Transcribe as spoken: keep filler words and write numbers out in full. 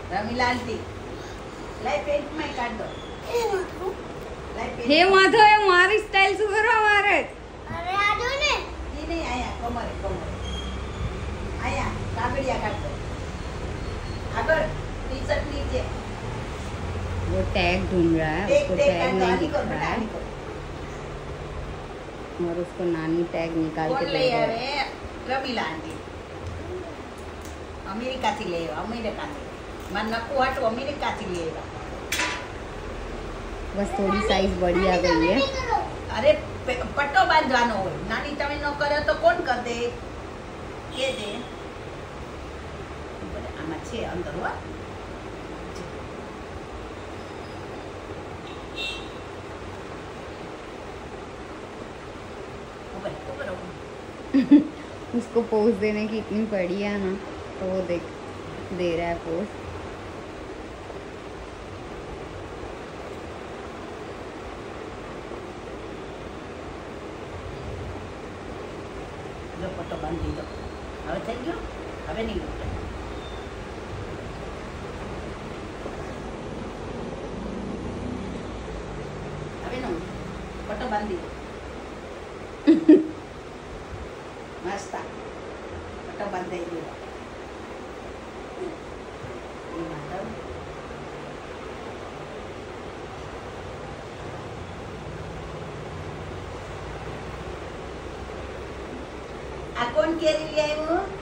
રમીલા આંટી લાઈ પેન્ટ માં કાઢ દો લાઈ પેન્ટ હે માધવ એ મારી સ્ટાઈલ શું કરવા મારે અરે આ જો ને ઈ નહીં આયા કમરે કમરે આયા કાગડિયા કાઢ દો આગળ ટી શર્ट नीचे वो टैग ढूंढ रहा है टेक उसको टेक टैग काढ दो नहीं आनी दिख को रहा बेटा है आनी को और उसको नानी टैग निकाल કોણ के લઈ दे रही આવે है રમીલા આંટી અમેરિકાથી લઈ આવ્યા અમેરિકાથી માર નકુ હાટુ અમેરિકાથી લઈ આવ્યા बस थोड़ी साइज बड़ी आ गई है અરે પે- પટ્ટો બાંધવાનો હોય નાની તમે ન કરે તો કોણ કર દે કે દે બરાબર, આમાં છે અંદર હો ऊपर ऊपर ऊपर उसको पोज देने की इतनी पड़ी है ना तो वो देख दे रहा है पोज જો પટ્ટો બાંધી દીધો હવે થઈ ગયો હવે નહીં ઉતરે. હવે નો પટ્ટો બાંધી દીધો મસ્ત પટ્ટો બાંધાઈ ગયો એ માધવ આ કોણ કેરી લઈ આવ્યું